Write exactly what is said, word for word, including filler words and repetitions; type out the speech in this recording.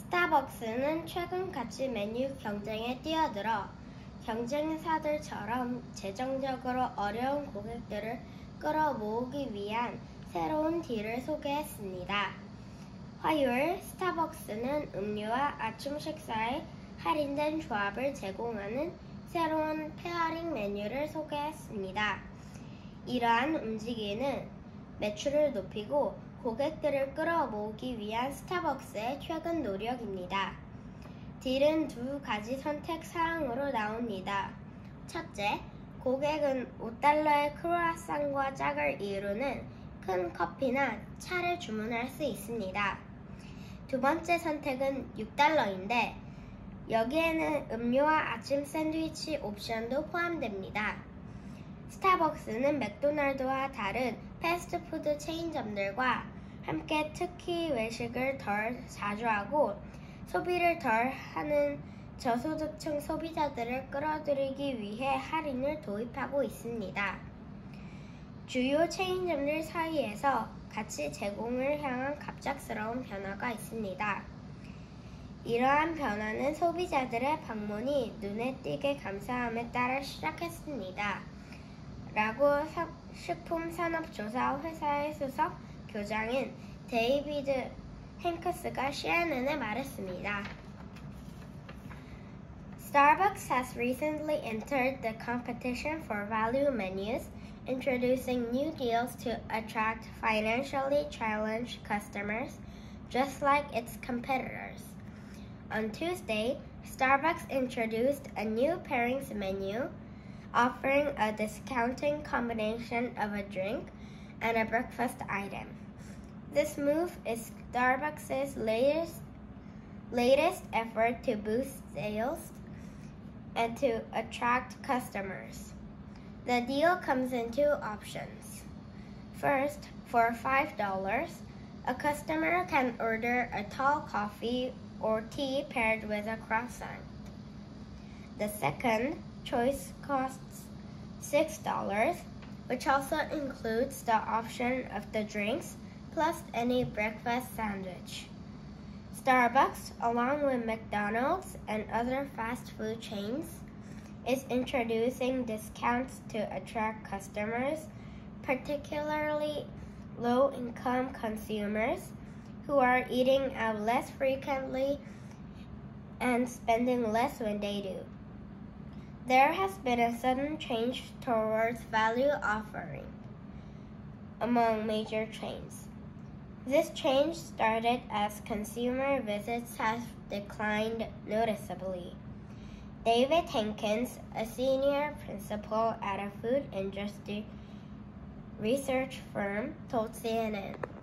스타벅스는 최근 가치 메뉴 경쟁에 뛰어들어 경쟁사들처럼 재정적으로 어려운 고객들을 끌어모으기 위한 새로운 딜을 소개했습니다. 화요일 스타벅스는 음료와 아침 식사에 할인된 조합을 제공하는 새로운 페어링 메뉴를 소개했습니다. 이러한 움직임은 매출을 높이고 고객들을 끌어모으기 위한 스타벅스의 최근 노력입니다. 딜은 두 가지 선택 사항으로 나옵니다. 첫째, 고객은 오 달러의 크루아상과 짝을 이루는 큰 커피나 차를 주문할 수 있습니다. 두 번째 선택은 육 달러인데 여기에는 음료와 아침 샌드위치 옵션도 포함됩니다. 스타벅스는 맥도날드와 다른 패스트푸드 체인점들과 함께 특히 외식을 덜 자주 하고 소비를 덜 하는 저소득층 소비자들을 끌어들이기 위해 할인을 도입하고 있습니다. 주요 체인점들 사이에서 가치 제공을 향한 갑작스러운 변화가 있습니다. 이러한 변화는 소비자들의 방문이 눈에 띄게 감사함에 따라 시작했습니다. 라고 식품산업조사 회사의 수석 교장인 데이비드 행크스가 씨엔엔에 말했습니다. Starbucks has recently entered the competition for value menus, introducing new deals to attract financially challenged customers, just like its competitors. On Tuesday, Starbucks introduced a new pairings menu, offering a discounting combination of a drink and a breakfast item. This move is Starbucks' latest, latest effort to boost sales and to attract customers. The deal comes in two options. First, for five dollars, a customer can order a tall coffee or tea paired with a croissant. The second choice costs six dollars, which also includes the option of the drinks plus any breakfast sandwich. Starbucks, along with McDonald's and other fast food chains, is introducing discounts to attract customers, particularly low-income consumers who are eating out less frequently and spending less when they do. There has been a sudden change towards value offering among major chains. This change started as consumer visits have declined noticeably. David Hankins, a senior principal at a food industry research firm, told C N N.